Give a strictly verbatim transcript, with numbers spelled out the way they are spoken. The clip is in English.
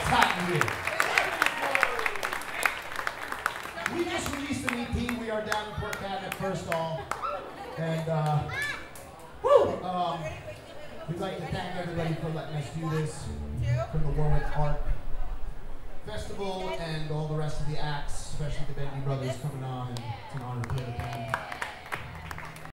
happening here? We just released an E P. We are Davenport Cabinet First All. And, uh, woo! Um, we'd like to thank everybody for letting us do this. From the Warwick Art Festival and all the rest of the acts, especially the Bendy Brothers coming on. And it's an honor.